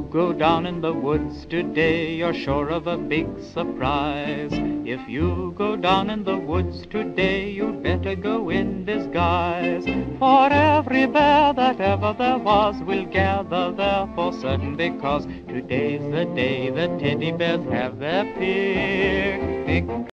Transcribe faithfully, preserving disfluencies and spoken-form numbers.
go down in the woods today, you're sure of a big surprise. If you go down in the woods today, you'd better go in disguise. For every bear that ever there was will gather there for certain, because today's the day the teddy bears have their picnic.